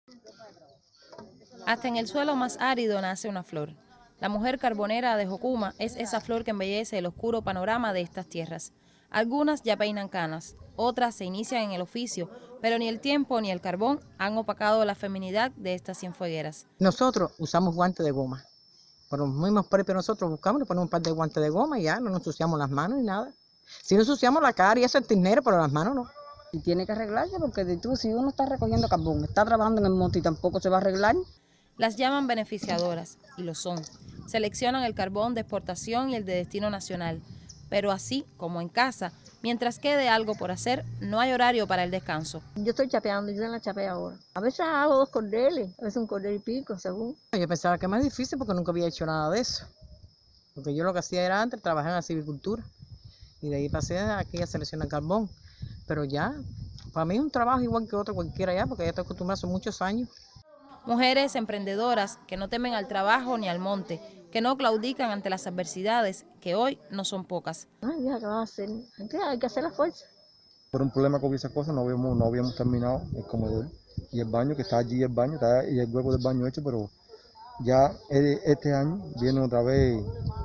Hasta en el suelo más árido nace una flor. La mujer carbonera de Jocuma es esa flor que embellece el oscuro panorama de estas tierras. Algunas ya peinan canas, otras se inician en el oficio, pero ni el tiempo ni el carbón han opacado la feminidad de estas cienfuegueras. Nosotros usamos guantes de goma. Por los mismos precios nosotros buscamos, le ponemos un par de guantes de goma y ya no nos ensuciamos las manos ni nada. Si nos ensuciamos la cara y eso es ternero, pero las manos no. Y tiene que arreglarse porque si uno está recogiendo carbón, está trabajando en el monte y tampoco se va a arreglar. Las llaman beneficiadoras, y lo son. Seleccionan el carbón de exportación y el de destino nacional. Pero así como en casa, mientras quede algo por hacer, no hay horario para el descanso. Yo estoy chapeando, yo en la chapea ahora. A veces hago 2 cordeles, a veces un cordel y pico, según. Yo pensaba que es más difícil porque nunca había hecho nada de eso. Porque yo lo que hacía era antes trabajar en la silvicultura. Y de ahí pasé aquí a seleccionar carbón. Pero ya, para mí es un trabajo igual que otro cualquiera ya, porque ya estoy acostumbrada hace muchos años. Mujeres emprendedoras que no temen al trabajo ni al monte, que no claudican ante las adversidades, que hoy no son pocas. Ay, hija, ¿qué vas a hacer? Hay que hacer la fuerza. Por un problema con esas cosas no habíamos terminado el comedor y el baño, que está allí el baño, está y el hueco del baño hecho, pero ya este año vienen otra vez,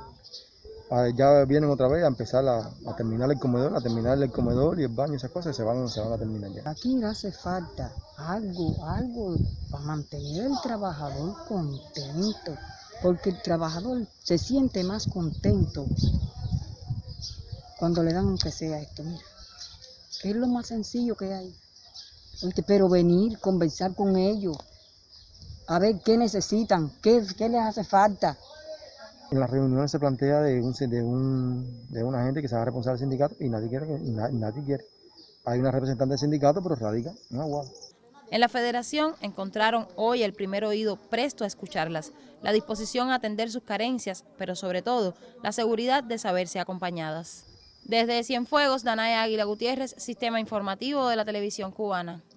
a empezar a terminar el comedor y el baño, esas cosas se van a terminar ya. Aquí hace falta algo para mantener al trabajador contento, porque el trabajador se siente más contento cuando le dan aunque sea esto, mira, que es lo más sencillo que hay. Pero venir, conversar con ellos, a ver qué necesitan, qué les hace falta. En las reuniones se plantea de una gente que se haga responsable del sindicato y nadie quiere. Hay una representante del sindicato, pero radica en Aguada. En la federación encontraron hoy el primer oído presto a escucharlas, la disposición a atender sus carencias, pero sobre todo la seguridad de saberse acompañadas. Desde Cienfuegos, Danaya Águila Gutiérrez, Sistema Informativo de la Televisión Cubana.